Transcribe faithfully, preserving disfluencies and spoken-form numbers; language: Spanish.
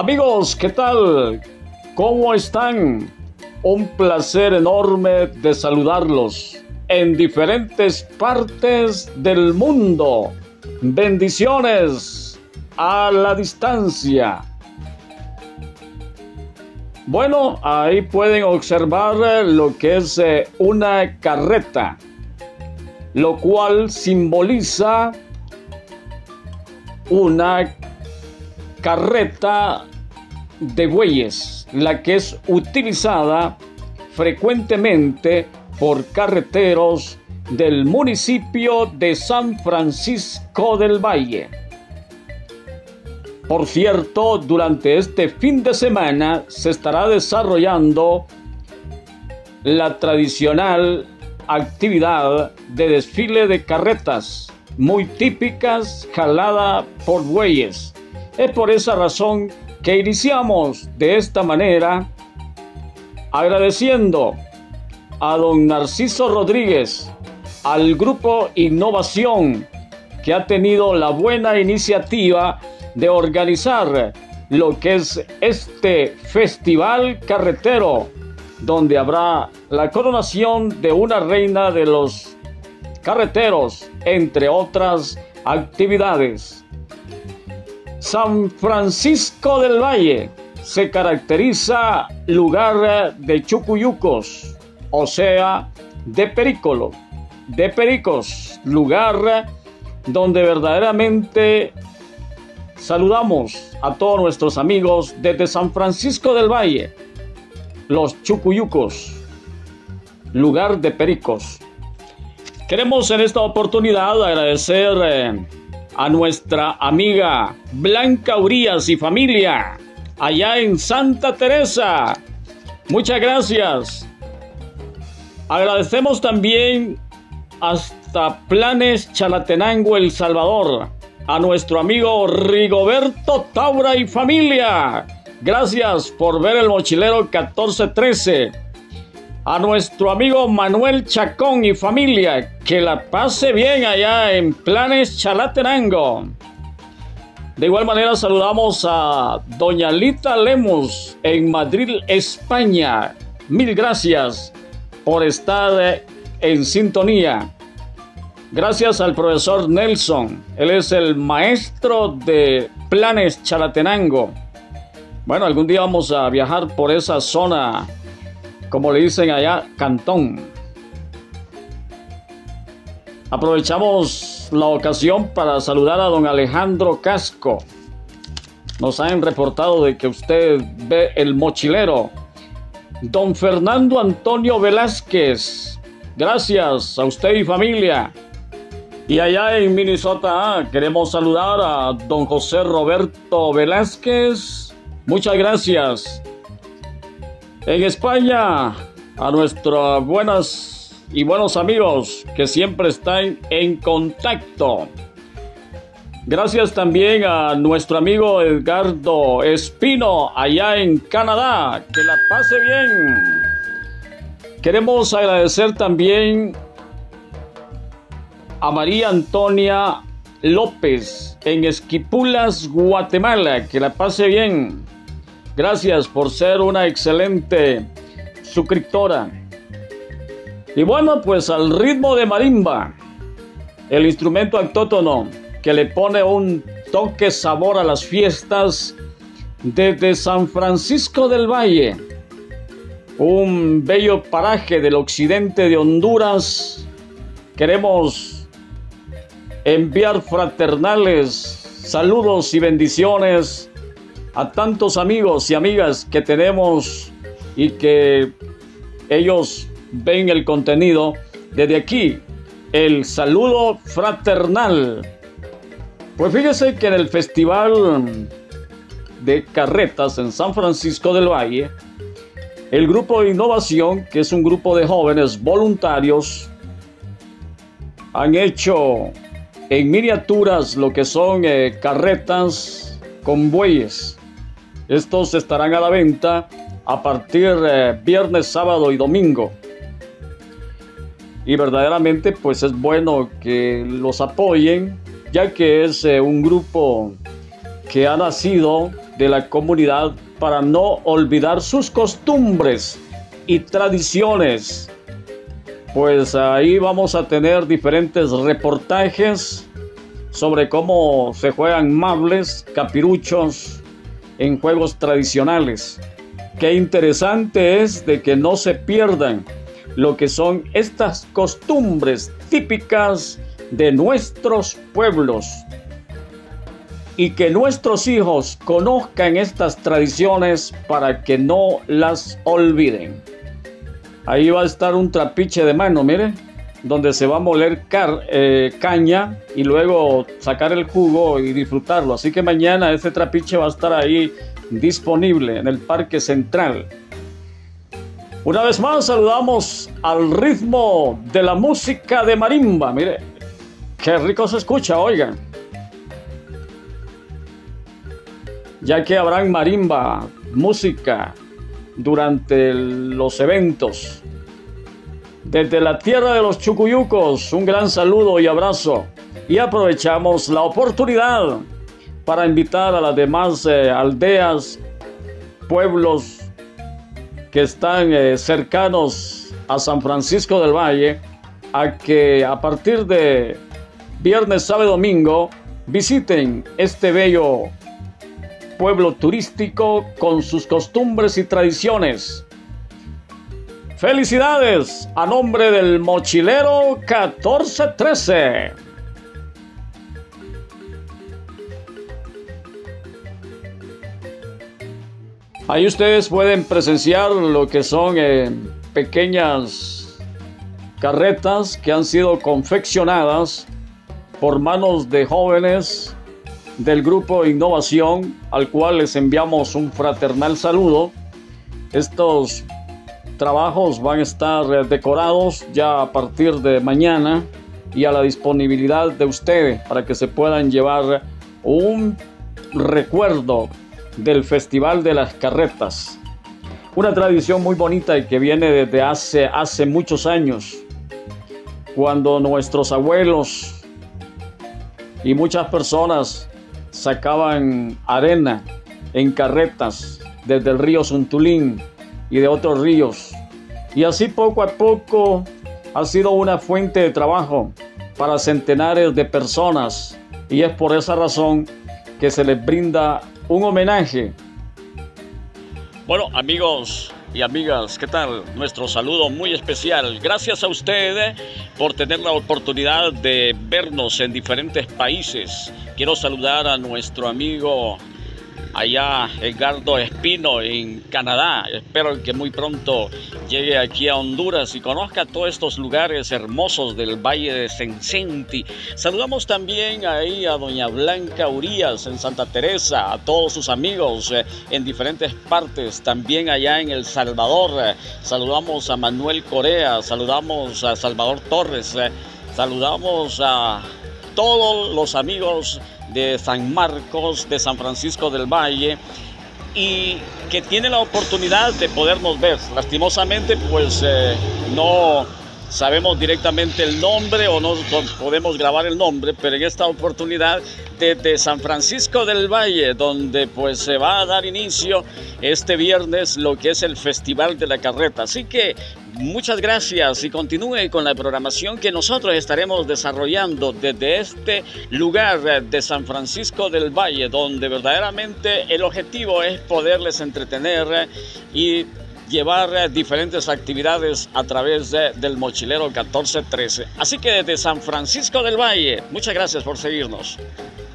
Amigos, ¿qué tal? ¿Cómo están? Un placer enorme de saludarlos en diferentes partes del mundo. Bendiciones a la distancia. Bueno, ahí pueden observar lo que es eh, una carreta, lo cual simboliza una carreta de bueyes, la que es utilizada frecuentemente por carreteros del municipio de San Francisco del Valle. Por cierto, durante este fin de semana se estará desarrollando la tradicional actividad de desfile de carretas, muy típicas, jalada por bueyes. Es por esa razón que iniciamos de esta manera, agradeciendo a don Narciso Rodríguez, al grupo Innovación, que ha tenido la buena iniciativa de organizar lo que es este festival carretero, donde habrá la coronación de una reina de los carreteros, entre otras actividades. San Francisco del Valle se caracteriza lugar de chucuyucos, o sea, de perícolo, de pericos, lugar donde verdaderamente saludamos a todos nuestros amigos desde San Francisco del Valle, los chucuyucos, lugar de pericos. Queremos en esta oportunidad agradecer eh, a nuestra amiga Blanca Urías y familia allá en Santa Teresa. Muchas gracias. Agradecemos también hasta Planes Chalatenango, El Salvador, a nuestro amigo Rigoberto Taura y familia. Gracias por ver el mochilero catorce trece. A nuestro amigo Manuel Chacón y familia, que la pase bien allá en Planes Chalatenango. De igual manera saludamos a doña Lita Lemus en Madrid, España. Mil gracias por estar en sintonía. Gracias al profesor Nelson, él es el maestro de Planes Chalatenango. Bueno, algún día vamos a viajar por esa zona, como le dicen allá, Cantón. Aprovechamos la ocasión para saludar a don Alejandro Casco. Nos han reportado de que usted ve el mochilero. Don Fernando Antonio Velázquez, gracias a usted y familia. Y allá en Minnesota queremos saludar a don José Roberto Velázquez. Muchas gracias. En España, a nuestros buenas y buenos amigos que siempre están en contacto. Gracias también a nuestro amigo Edgardo Espino allá en Canadá. Que la pase bien. Queremos agradecer también a María Antonia López en Esquipulas, Guatemala. Que la pase bien. Gracias por ser una excelente suscriptora. Y bueno, pues al ritmo de marimba, el instrumento autóctono que le pone un toque sabor a las fiestas desde San Francisco del Valle, un bello paraje del occidente de Honduras. Queremos enviar fraternales saludos y bendiciones a tantos amigos y amigas que tenemos y que ellos ven el contenido desde aquí, el saludo fraternal. Pues fíjese que en el Festival de Carretas en San Francisco del Valle, el grupo Innovación, que es un grupo de jóvenes voluntarios, han hecho en miniaturas lo que son eh, carretas con bueyes. Estos estarán a la venta a partir de eh, viernes, sábado y domingo. Y verdaderamente pues es bueno que los apoyen, ya que es eh, un grupo que ha nacido de la comunidad para no olvidar sus costumbres y tradiciones. Pues ahí vamos a tener diferentes reportajes sobre cómo se juegan mables, capiruchos en juegos tradicionales. Qué interesante es de que no se pierdan lo que son estas costumbres típicas de nuestros pueblos y que nuestros hijos conozcan estas tradiciones para que no las olviden. Ahí va a estar un trapiche de mano, mire, donde se va a moler car eh, caña y luego sacar el jugo y disfrutarlo. Así que mañana este trapiche va a estar ahí disponible en el Parque Central. Una vez más saludamos al ritmo de la música de marimba. Mire, qué rico se escucha, oigan. Ya que habrán marimba, música durante los eventos. Desde la tierra de los Chucuyucos, un gran saludo y abrazo. Y aprovechamos la oportunidad para invitar a las demás eh, aldeas, pueblos que están eh, cercanos a San Francisco del Valle, a que a partir de viernes, sábado y domingo visiten este bello pueblo turístico con sus costumbres y tradiciones. ¡Felicidades! A nombre del Mochilero catorce trece. Ahí ustedes pueden presenciar lo que son eh, pequeñas carretas que han sido confeccionadas por manos de jóvenes del grupo Innovación, al cual les enviamos un fraternal saludo. Estos trabajos van a estar decorados ya a partir de mañana y a la disponibilidad de ustedes para que se puedan llevar un recuerdo del Festival de las Carretas. Una tradición muy bonita y que viene desde hace, hace muchos años, cuando nuestros abuelos y muchas personas sacaban arena en carretas desde el río Suntulín y de otros ríos, y así poco a poco ha sido una fuente de trabajo para centenares de personas, y es por esa razón que se les brinda un homenaje. Bueno, amigos y amigas, ¿qué tal? Nuestro saludo muy especial. Gracias a ustedes por tener la oportunidad de vernos en diferentes países. Quiero saludar a nuestro amigo allá, Edgardo Espino, en Canadá. Espero que muy pronto llegue aquí a Honduras y conozca todos estos lugares hermosos del Valle de Sencenti. Saludamos también ahí a doña Blanca Urías en Santa Teresa, a todos sus amigos eh, en diferentes partes, también allá en El Salvador. Eh, saludamos a Manuel Corea, saludamos a Salvador Torres, eh, saludamos a todos los amigos de San Marcos, de San Francisco del Valle, y que tiene la oportunidad de podernos ver. Lastimosamente, pues eh, no sabemos directamente el nombre o no podemos grabar el nombre, pero en esta oportunidad desde San Francisco del Valle, donde pues se va a dar inicio este viernes lo que es el Festival de la Carreta. Así que muchas gracias y continúe con la programación que nosotros estaremos desarrollando desde este lugar de San Francisco del Valle, donde verdaderamente el objetivo es poderles entretener y llevar diferentes actividades a través de, del Mochilero catorce trece. Así que desde San Francisco del Valle, muchas gracias por seguirnos.